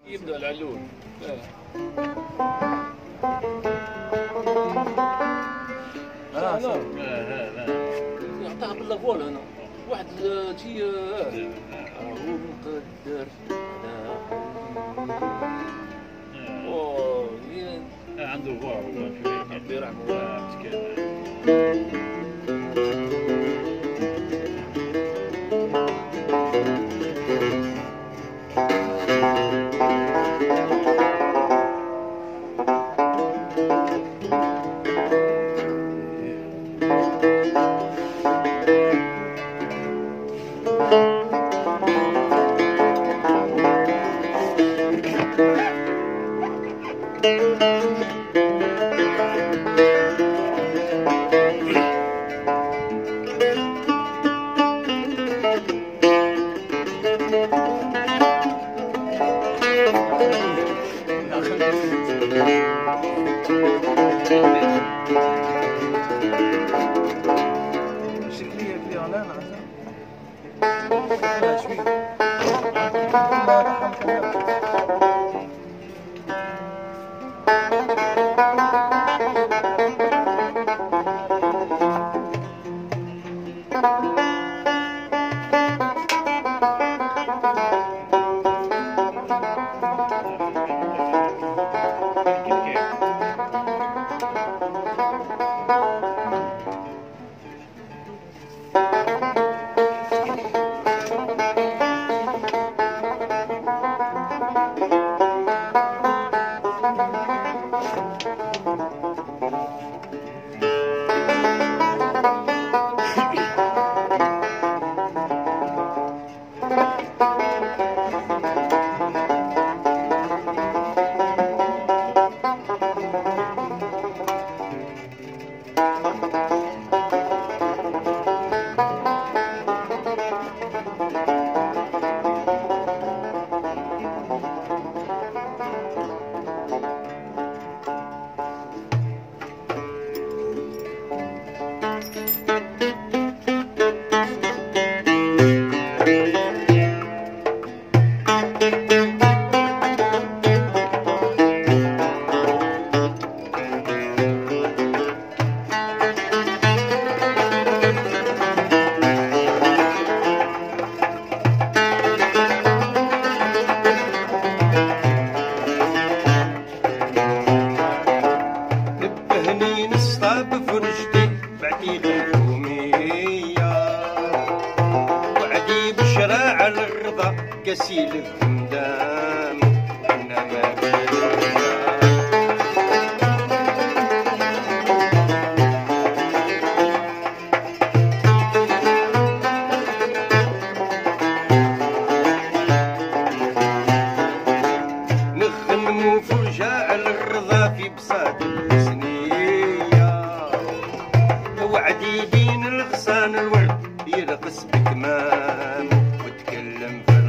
يبدا العلول. نعطيها باللافول انا واحد شي راهو مقدر على عنده فوار ربي يرحمه مسكين. كسيل الدمدام أنا ما نخدمو فرجة على الرضا في بساط السنية وعدي بين الغصان الورد يرقص بكمام وتكلم في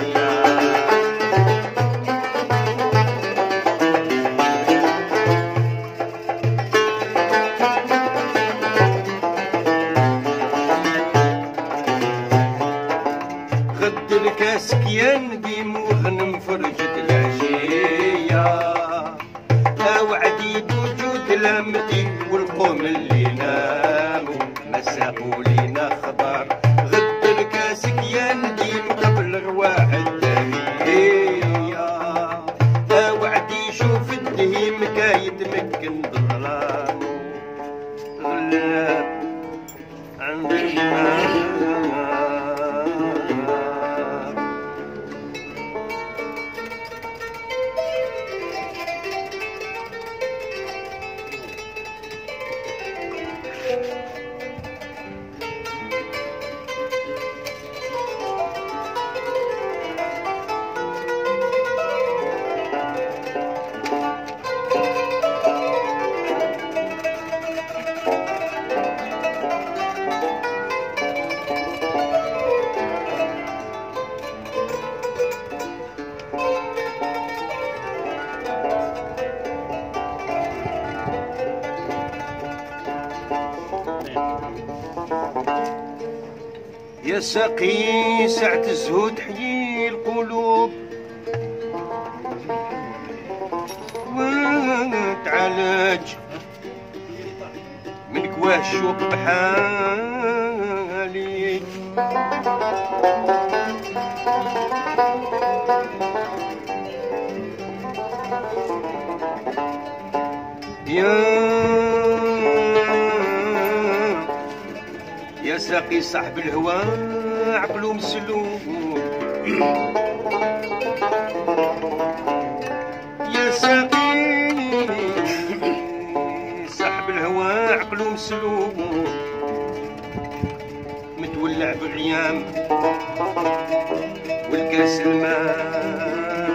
غد الكاس كيان ديم وغنم فرجة العشية وعدي بوجود لامتي والقوم اللي ناموا مساقوا لينا خضار غد الكاس كيان ديم قبل رواح الدهية وعدي شوف الدهيم كايتمكن بالظلام غلاب عندنا يا ساقي ساعة الزهود حيي القلوب ثلج من كواه الشوق بحالي يا ساقي صاحب الهوى عقلو مسلوب يا ساقي صاحب الهوى عقلو مسلوب متولع بالريام والكاس الماء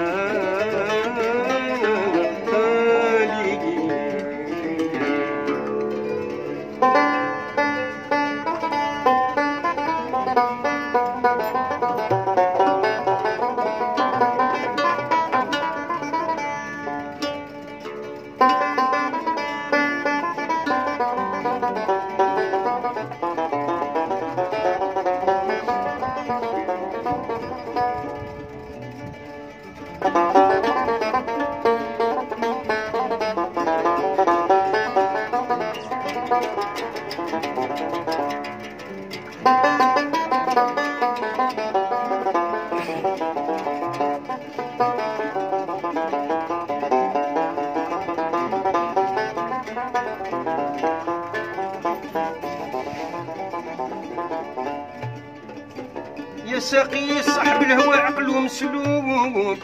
يا ساقي صاحب الهوى عقلو مسلوب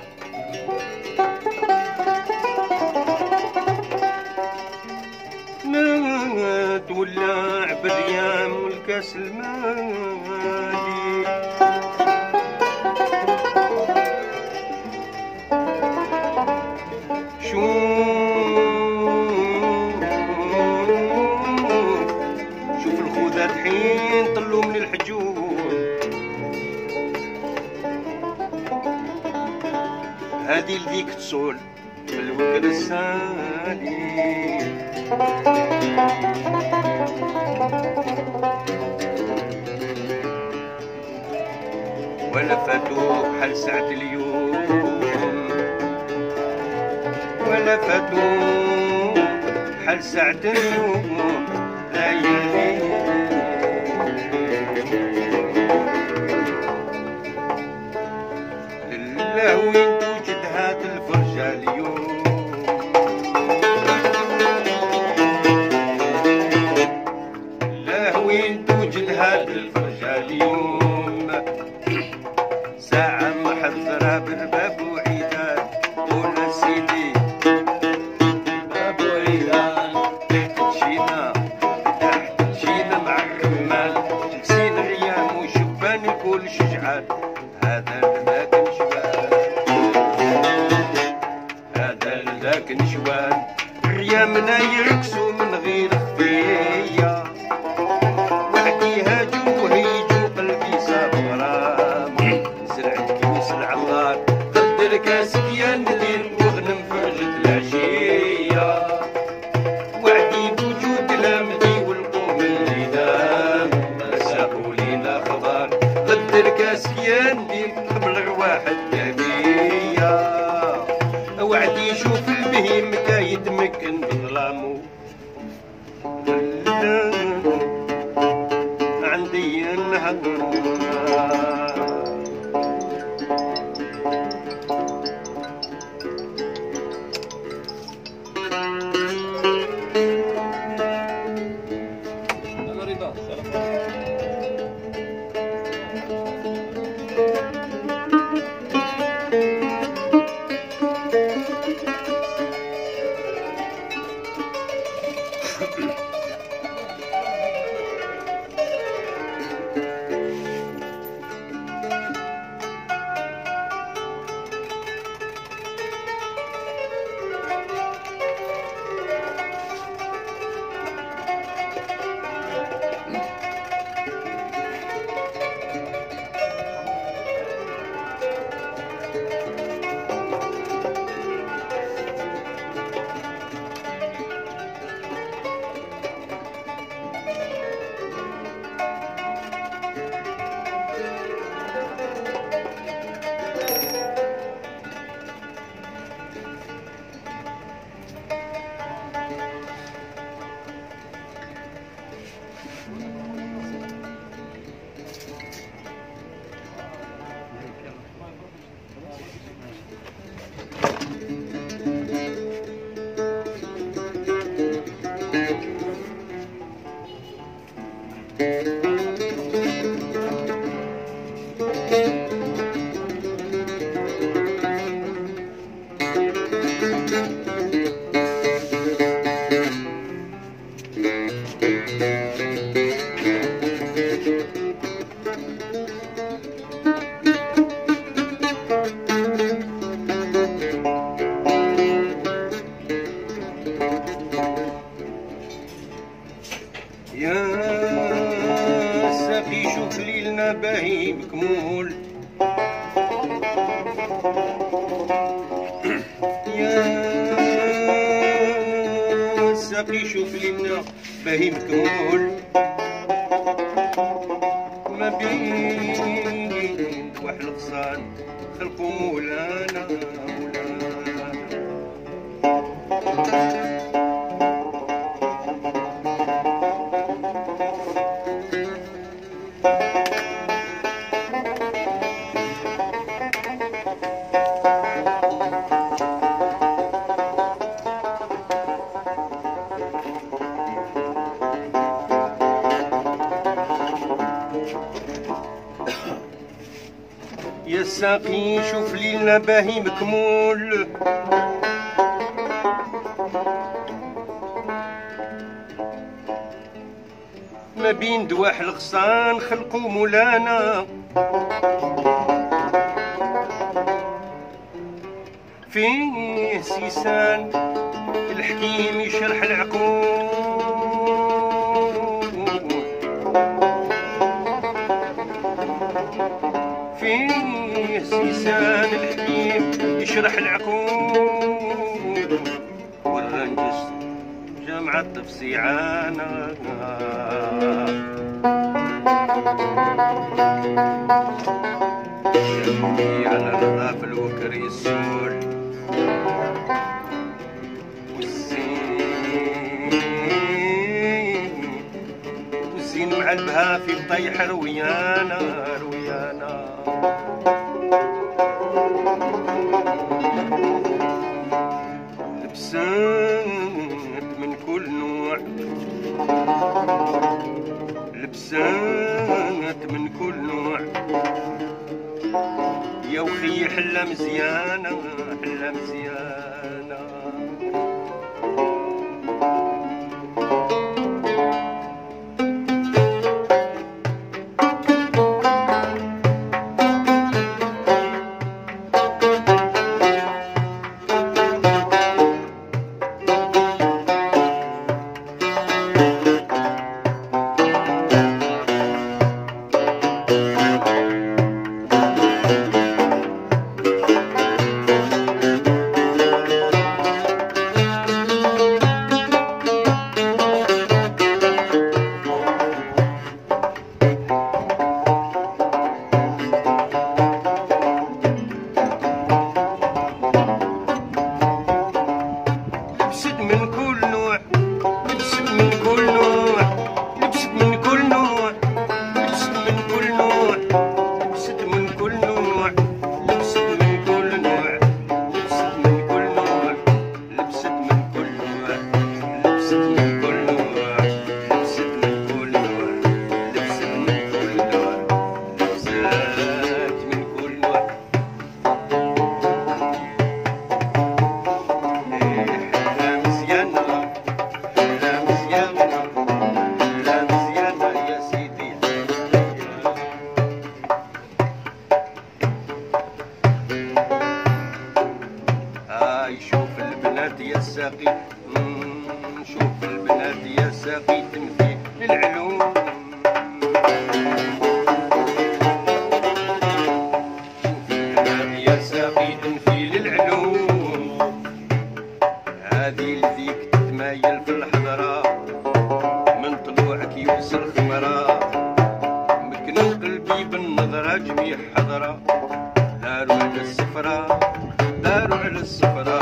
ما تولع بالريام والكاس المالي شوف الخوذات حين طلوا من الحجوب هادي لديك تصول بالوكر السالي ولا فاتو بحال ساعة اليوم ولا فاتو بحال ساعة اليوم ليالي لله وين توجد هاد الفرجة اليوم لله وين توجد هاد الفرجة اليوم ساعة محضرة بالباب وعيدان قول سيدي باب وعيدان تحت مشينا مع الرمال جلسين الريام وشبان الكل شجعان هذا لذاك نشوان هذا لذاك نشوان الريامنا يرقصوا من غير خفية وحدي هاجوا وهيجوا قلبي صاب غرام زرعت كيس العمار قدر كاسك يا ندير وغنم فرجة العشية وعدي بوجود الامدي والقوم اللي دام ساقوا لينا خضار قدر كاسك يا ندير قبل واحد كبية وعدي يشوف البهيم كا يتمكن بظلامه عندي النهضة انا رضا الساقي شوف لنا باهي مكمول ما بين واحد الغصان خلقو مولانا يا ساقي شوف ليلنا باهي مكمول ما بين دواح الغصان خلقو مولانا فيه سيسان الحكيم يشرح العقول فيه سيسان الحكيم يشرح العقول والرنجس جامعة تفصيعانا شمي على الرضاف الوكري السول والزين مع البها في بطيح رويانا رويانا لبسات من كل نوع لبسات من كل نوع يا وخي حلا مزيانة حلا مزيانة شوف البنات يا ساقي تمثيل للعلوم شوف البنات يا ساقي تمثيل للعلوم هذه لذيك تتمايل في الحضرة من طلوعك يوصل خمرة مكن قلبي بالنظرة جميع حضرة داروا على السفرة داروا على السفرة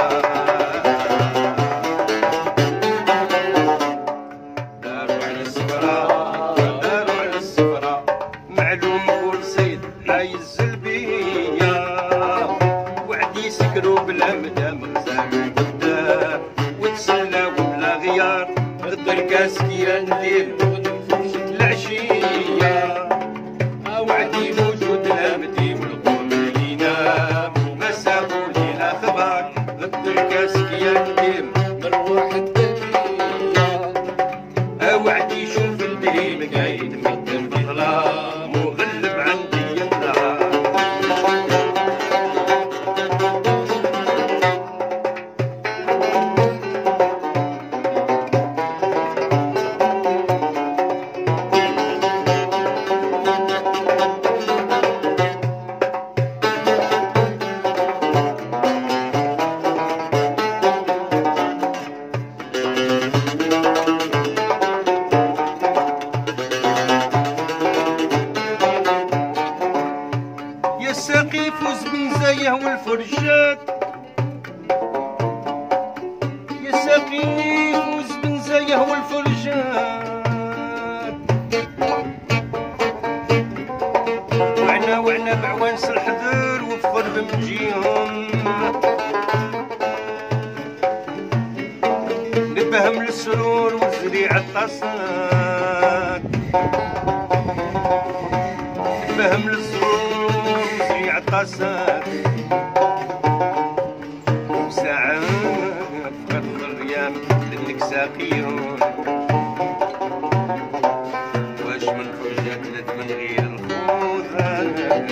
بلا مدام غزال قدام وتسلاو بلا غيار غدا الكاسكية ندير فرشة العشية وعدي موجود لامدي والقوم اللي ينام ما سابوا لينا خبر غدا الكاسكية ندير مروح الدنيا وعدي شوف الدين قايد مدن بظلام وغلب عندي النهار يهوى الفرجان وعنا بعوانس الحذر وفر بمجيهم نبهم للسرور والزريعة الطاسات نبهم للسرور والزريعة الطاسات وساعات فقد الريام لانك ساقيهم واش من فرجات لد من غير الخوذة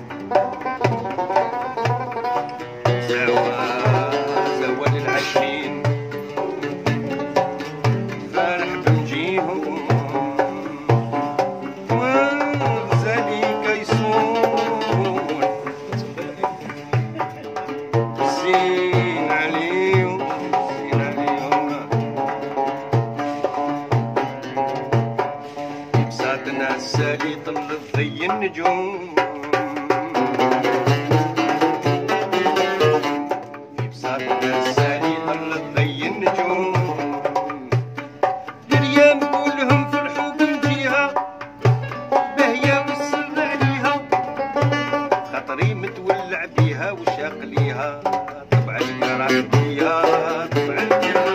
سوا للعشرين فرح بمجيهم وغزالي كيصون زين عليهم زين عليهم بساطنا السالي طلت ضي النجوم السالي طلت ضي النجوم دريام كلهم فرحوا بنجيها بهيا والسر عليها خاطري متولع بيها وشاق ليها طبع الكرام فيها طبع الكرام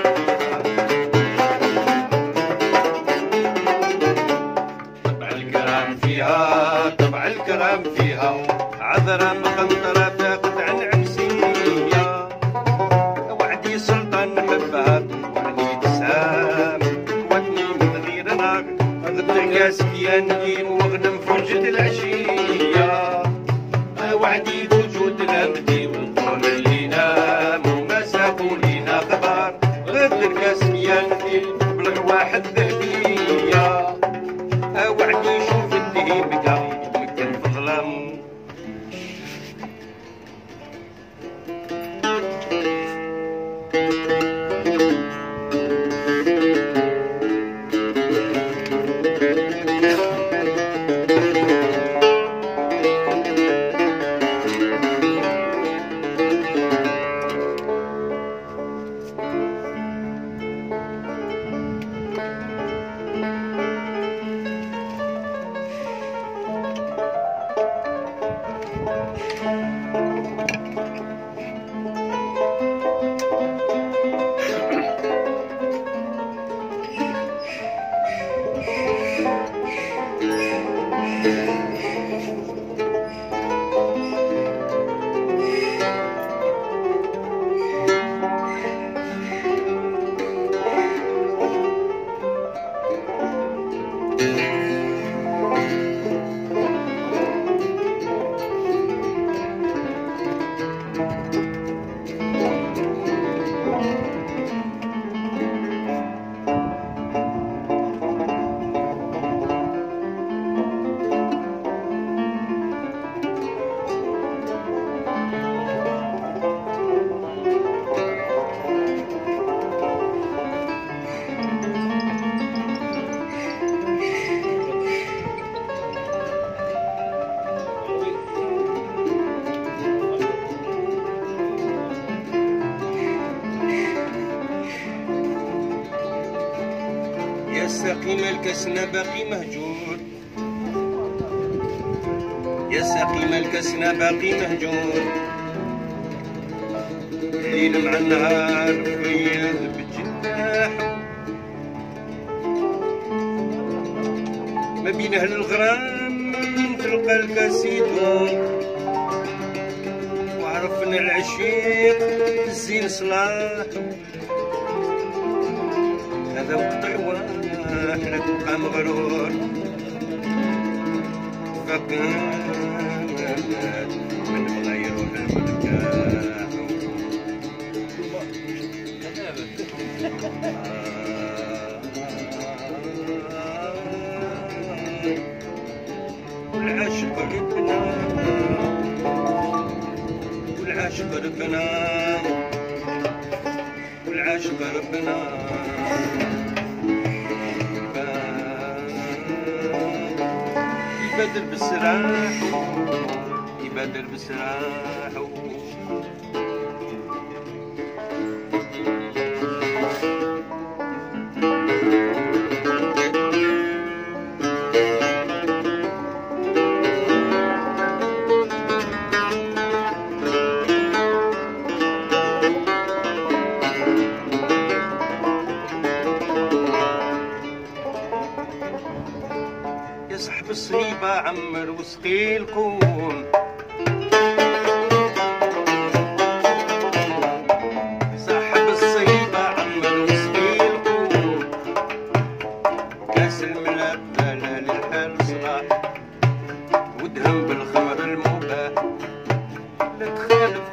طبع الكرام فيها طبع الكرام فيها عذرا مقنطرة فاقد عن عكسية وعدي سلطان نحبها وعني تسام قوتني من غير نار غدر كاسكيا نديم وغنم فرجة العشية وعدي بوجود الأمدي والقوم اللي نام وما سابوا لينا خبر غدر كاسكيا نديم بالأرواح الذهبية وعدي شوف اللي بقى مكان في الظلام يا ساقي مالك سنا باقي مهجور يا ساقي مالك سنا باقي مهجور الليل مع النهار فيض بالجناح ما بين اهل الغرام تلقى الكاسيدون وعرفنا العشيق الزين صلاح هذا وقت عوان احنا تبقى مغرور فكان من بغا يروح المركاح والعاشق ربنا والعاشق ربنا والعاشق ربنا يبادر بالسراح يبادر بالسراح الصيبة عمر وسقي القوم صاحب الصيبة عمر وسقي القوم كاس الملبة لا للحال صلاح ودهم بالخمر المباح لا تخالف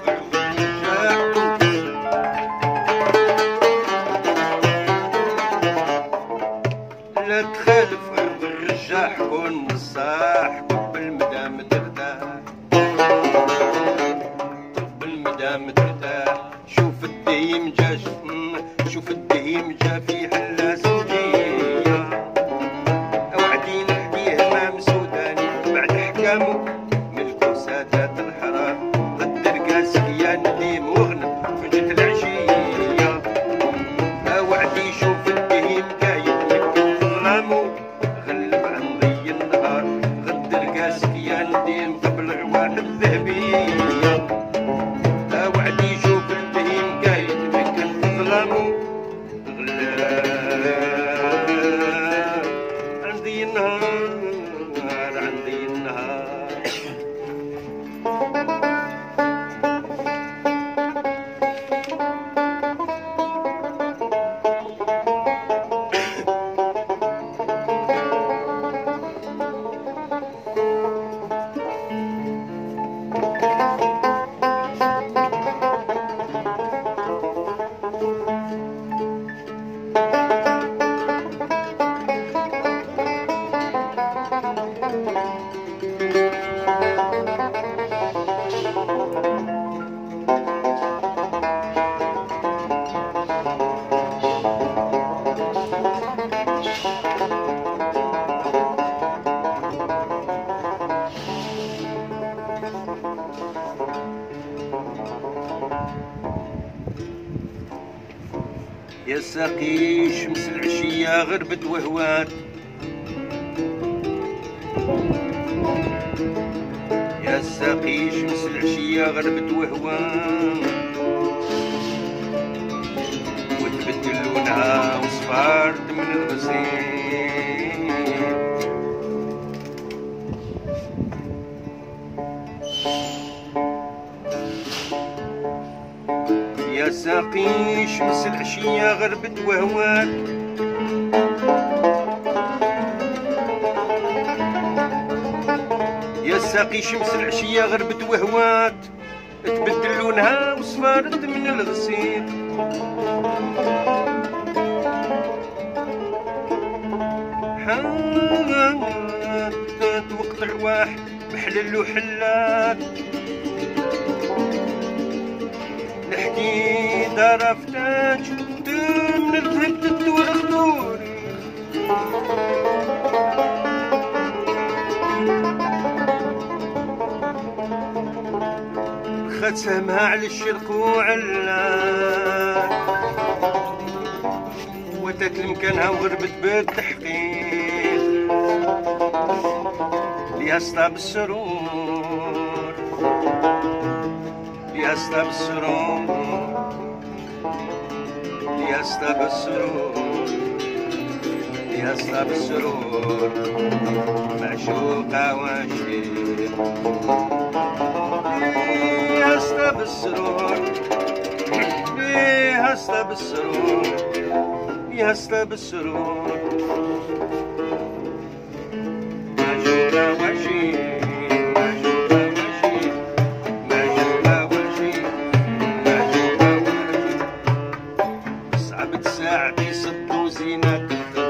لا تخالف عرض الرجاح كون نصاح بالمدام ترتاح بالمدام ترتاح شوف الدهيم جا شوف الدهيم جا في حلا سندية وعدي نحكيه امام سوداني بعد حكامه ملكو سادات الحرام غدر قاسك يا نديم وغنم فجت العشية وعدي شوف الدهيم غلب عن ضي النهار غدر قاسك يا نديم قبل عوان الذهبية وعدي شوف الدهيم قايد مكان ظلامو غلب عن ضي النهار عن ضي النهار يا ساقي شمس العشية غربت وهوات يا ساقي شمس العشية غربت وهوات وتبدل لونها وصفارت من الغسيل يا ساقي شمس العشية غربت وهوات يا ساقي شمس العشية غربت وهوات تبدل لونها وصفارت من الغسيل حانت وقت رواح بحلل وحلات نحكي دار فتاج من الذهب تدور خدوري خد سهمها على الشرق وعلان وتت لمكانها وغربت بالتحقيق ليها صطاب السرور ليها صطاب السرور ليها صطاب السرور ليها صطاب السرور معشوقة وعشيق ليها صطاب السرور ليها صطاب السرور ليها صطاب السرور معشوقة وعشيق ساعتي صدوا زينة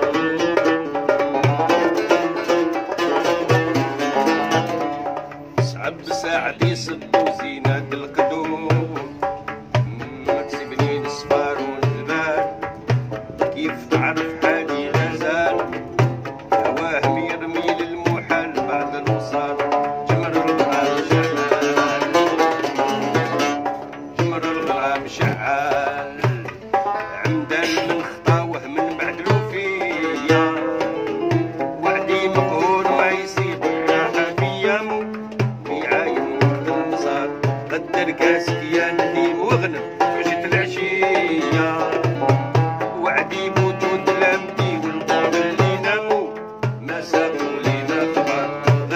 صعب ساعتي صدوا زينة القدوم ما تسيبني الصفار والبال كيف تعرف حالي غزال هواه يرمي للمحال بعد الوصال جمر الغرام شعال جمر الغرام شعال عمدان من خطاوه من بعد الوفية وعدي مقهور ما يصيب الراحة في يامو ويعاين وقت المصار قدر كاسك يا نديم وغنم فجت العشية وعدي بوجود لامتي والقوم اللي نامو ما سابوا لينا خبر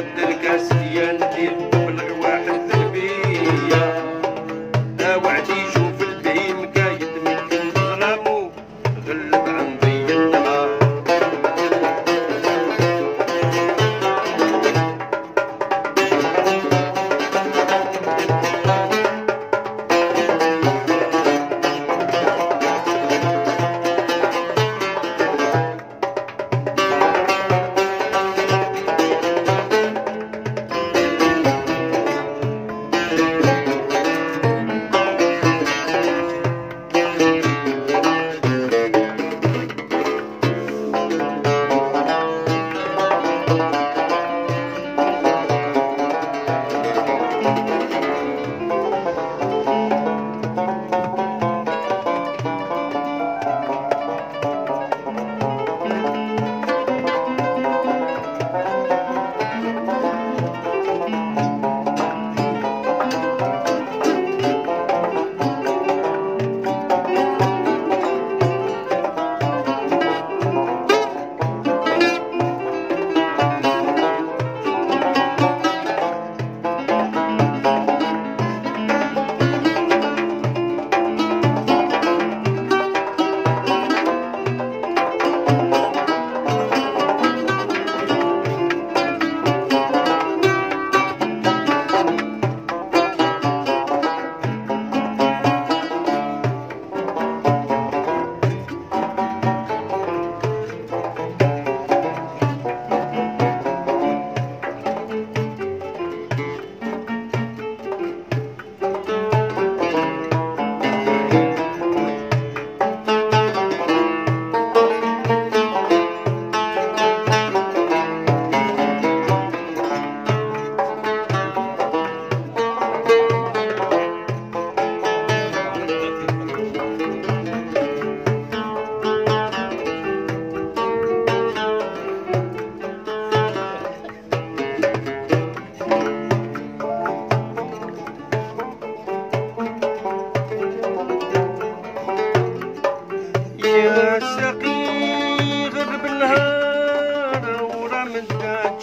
يا ساقي غرب النهار ورا مداج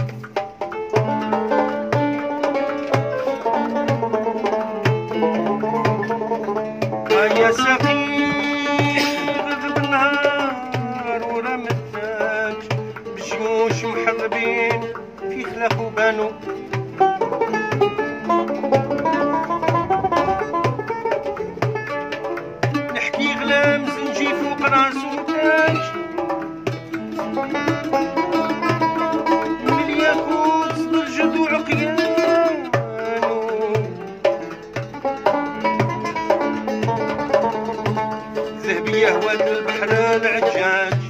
يا ساقي غرب النهار ورا مداج بجيوش محربين في خلاق وبانو نحكي غلام زنجي فوق راسو تاج بالياقوت بالجد وعقيانو ذهبية هوات البحر العجاج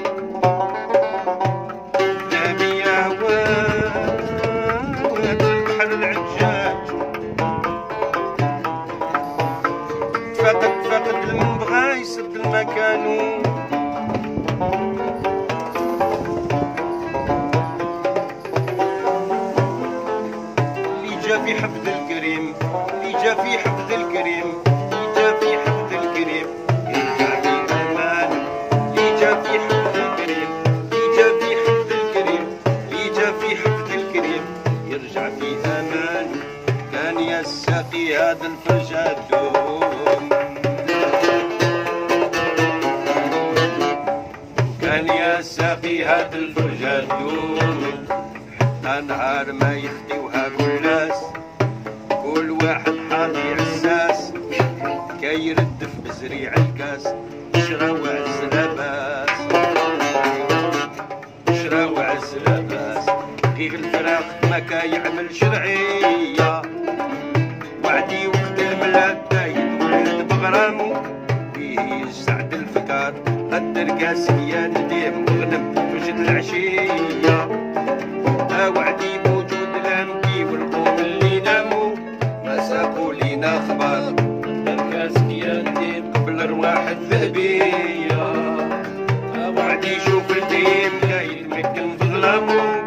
ذهبية هوات البحر العجاج فقد المبغى يسد المكانو اللي جا في حفظ الكريم اللي جا في حفظ الكريم اللي جا في حفظ الكريم يرجع في امان اللي جا في حفظ الكريم اللي جا في حفظ الكريم اللي جا في حفظ الكريم يرجع في امان كان يا الساقي هذا الفرجة دوم كان يا ساقي هاد الفرجة دوم حتى نهار ما يخديوها كل ناس كل واحد حاضي عساس كي يردف بزريع الكاس شرا وعز لاباس شرا وعز لاباس غير الفراق ما كا يعمل شرعية وعدي وقت الملادة يتولد بغرامو فيه يسعد الفكار الدرقاس يا نديم مغنم وجد العشية وعدي بوجود الامدي والقوم اللي ناموا ما ساقوا لينا خبر الدرقاس يا نديم قبل ارواح الذهبية وعدي يشوف الديم لا يتمكن في ظلامه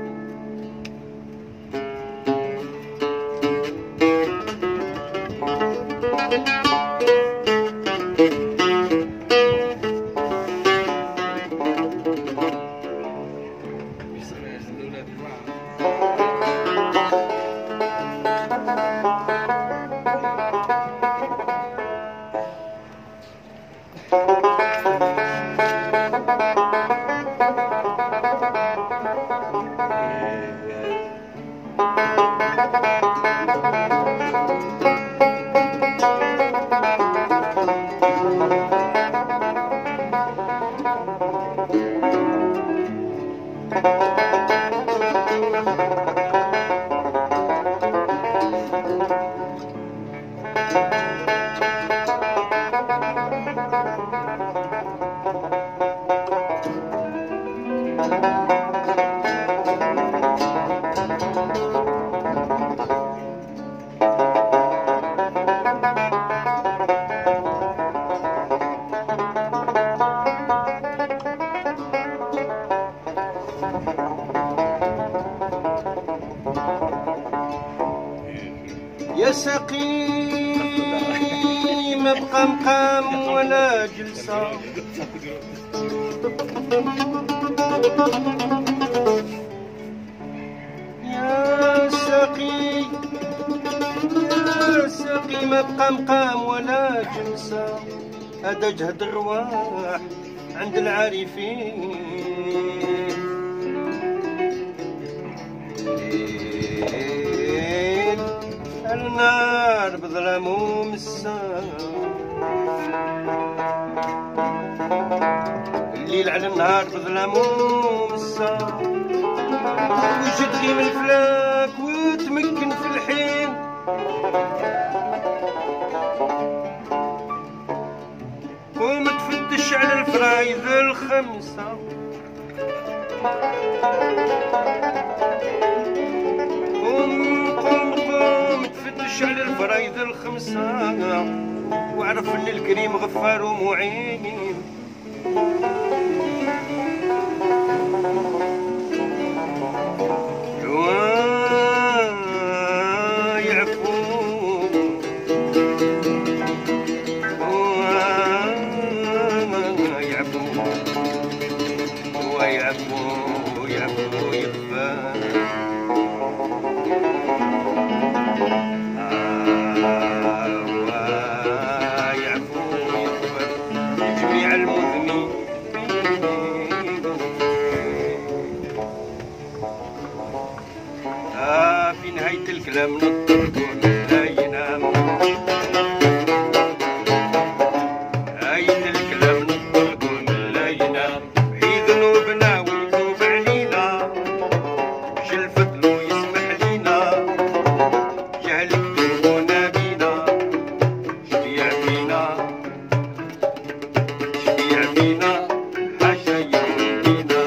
يا ساقي ما بقى مقام ولا جلسة يا ساقي يا ساقي ما بقى مقام ولا جلسة هذا جهد الرواح عند العارفين النار بظلام ومسا الليل على النهار بظلام ومسا وجد غيم الفلاك وتمكن في الحين ومتفتش على الفرايد الخمسة قوم تفتش على الفرايد الخمسة واعرف ان الكريم غفار ومعين الكلام نطلقون لا ينام عين الكلام نطلقون لا ينام حي ذنوبنا ويذوب علينا جل فضلو يسمح لينا جهلك ذنوبنا بينا شبيع فينا شبيع فينا حشايون بينا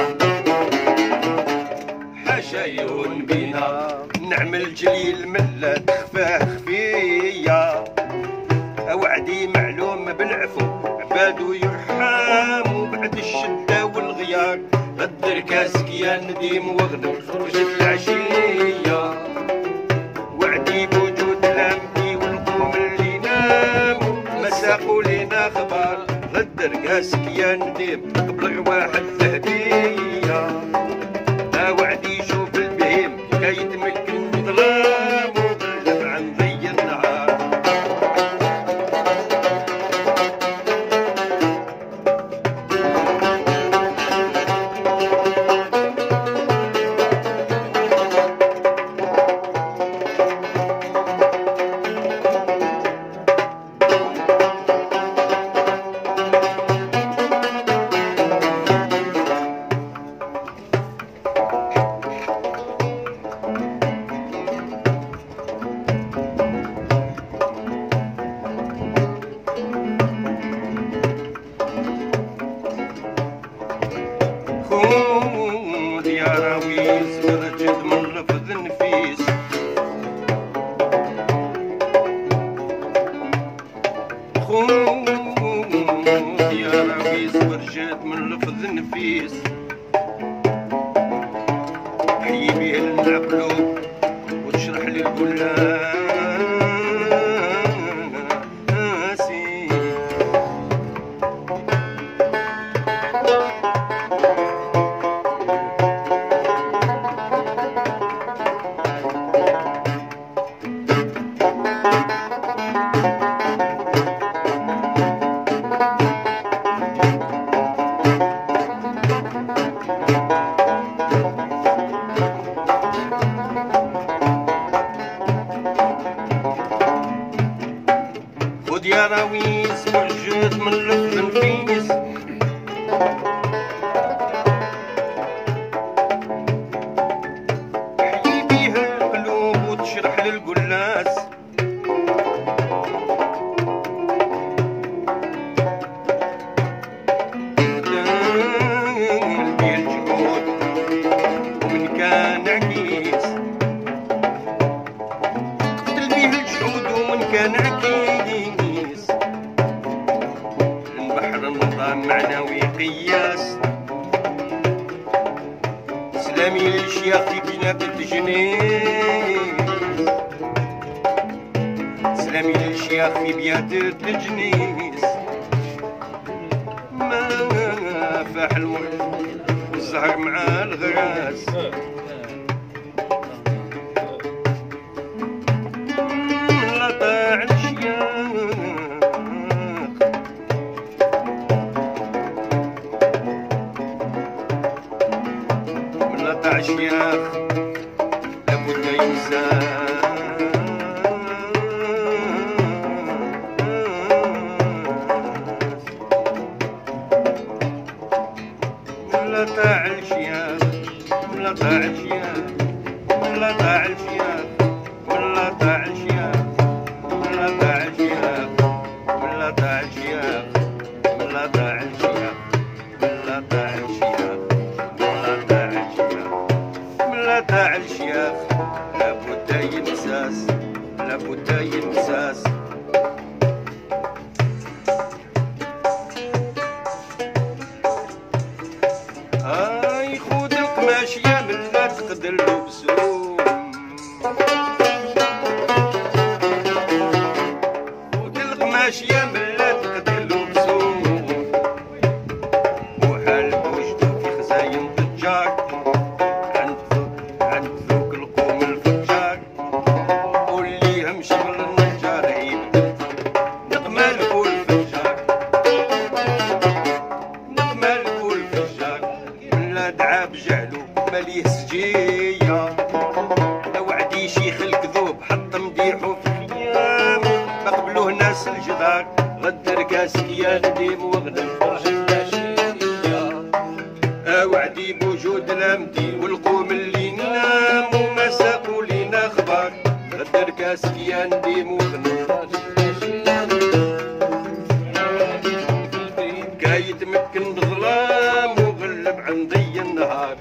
حشايون بينا نعمل جليل من لا تخفاه خفية وعدي معلوم بالعفو عبادو يرحم بعد الشدة والغيار غدر كاسك يا نديم وغدر وجد العشية وعدي بوجود لامتي والقوم اللي ناموا ما ساقوا لينا خبر غدر كاسك يا نديم قبل واحد الهدية وعدي شوف البهيم كي يتمكن ظلام وبالدمع نضي النهار خود يا راويس برجد من لفظ نفيس خود يا راويس برجد من لفظ نفيس حيي بيه العقلوب وتشرح لي القلاسي خود يا راويس برجت من لفظ نفيس حيي بيها القلوب وتشرح للقلاس قلبي الجهود ومن كان عكيس قلبي الجهود ومن كان عكيس البحر النظام معنوي قياس سلامي للشيخ في بنات التجنيس سلامي للشيخ في بيات التجنيس ما فاح المر والزهر مع الغراس لا طاع الشياخ من لا طاع الشياخ لابد ينسى لا طاع الشياخ لا طاع الشياخ لا طاع الشياخ ولا طاع الشياخ ولا طاع الشياخ ولا طاع الشياخ ولا طاع الشياخ ولا طاع الشياخ ولا طاع الشياخ ولا طاع الشياخ لابد ينساس لابد ينساس خود القماش يا من لا تقدر لبسوم خود القماش يا من لا تقدر غدر كاسك يا نديم وغنى الفرح وعدي بوجود لامتي والقوم اللي نام وما ساقوا لينا اخبار غدر كاسك يا نديم وغنى كاي يتمكن بظلام وغلب عن ضي النهار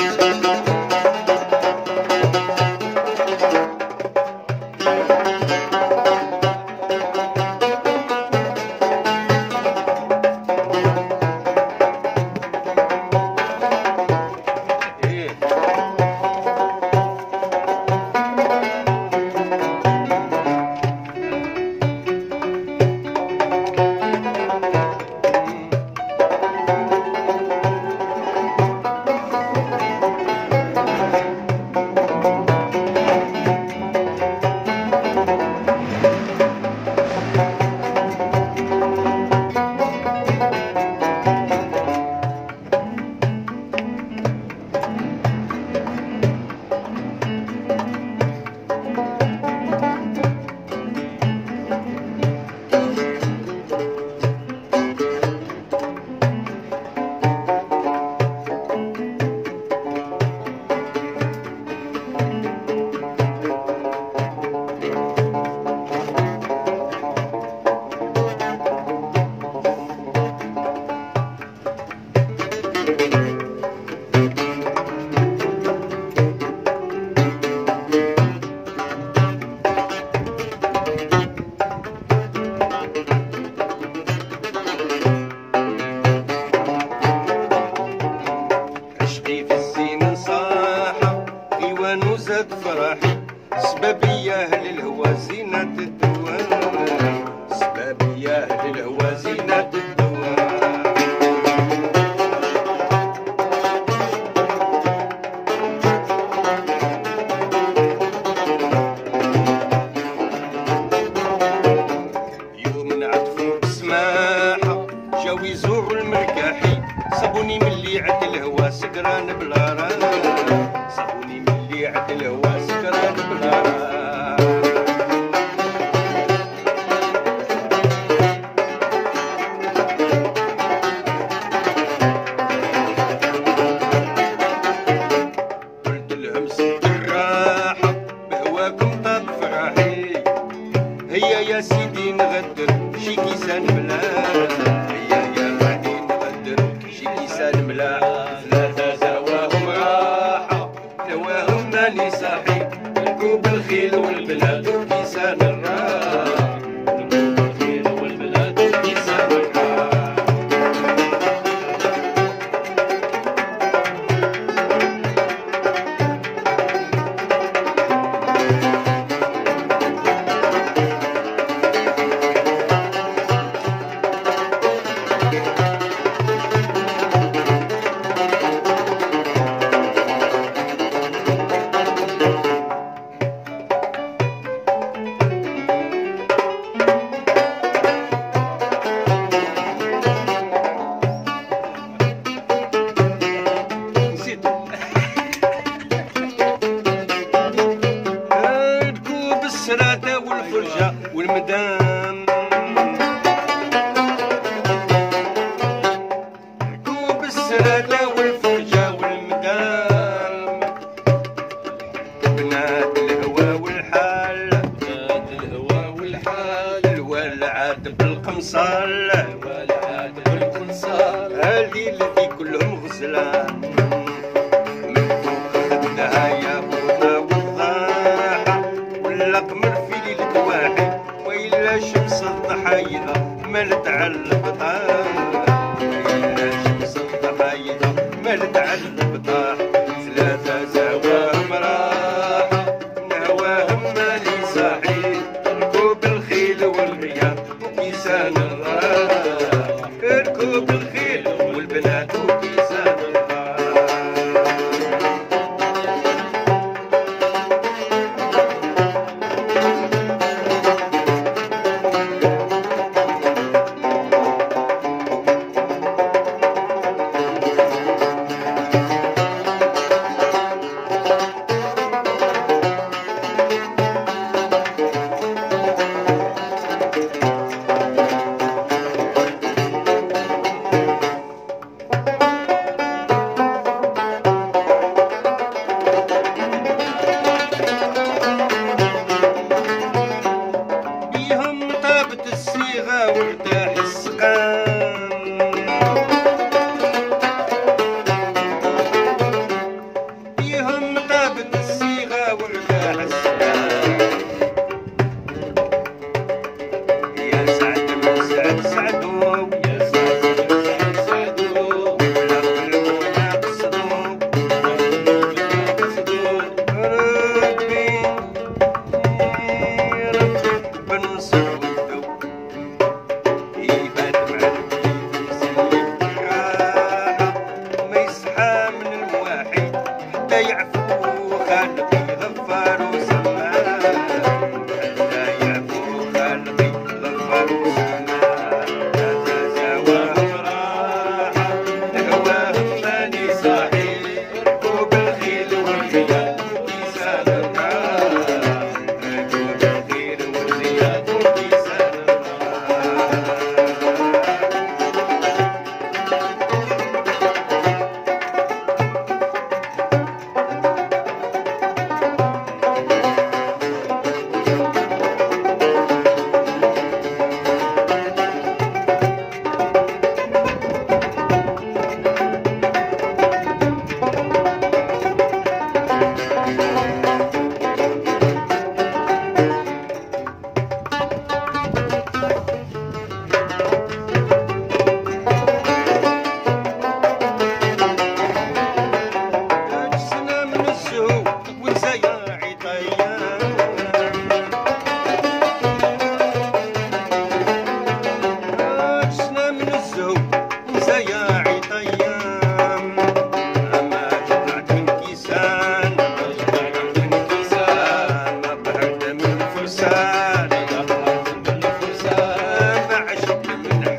زاد فرحي سبابي يا اهل الهوى زينة الدوام سبابي يا اهل الهوى زينة الدوام يوم نعطفو بسماحة جاو يزوروا المركاحي صابوني ملي عد الهوى سكران بلا راه صابوني ملي عد الهوى سكران بلا راه قلت لهم سد الراحة بهواكم طاب فرحي هيا يا سيدي نغدر شي كيسان ملاح هيا يا غادي نغدر شي كيسان ملاح ثلاثة زواهم راحة نواهم ماني صاحي ركوب الخيل والبلاد وكيسان الراح ركوب الخيل والبلاد وكيسان الراح ركوب السرادة والفرجة والمدام ركوب السرادة والفرجة والمدام بنات الهوى والحال بنات الهوى والحال الولعات بالقمصال الولعات بالقمصال هذه الذي كلهم غزلان من فوق خدها يا بوطة والضاحة ولا قمر في ليلة واحد وإلا شمس الضحايا مالت على البطاح وإلا شمس الضحايا مالت على البطاح ثلاثة زواهم راحة نواهم ماني صاحي ركوب الخيل والغياب وكيسان الراح ركوب الخيل والبنات وكيسان الراح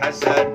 الحسن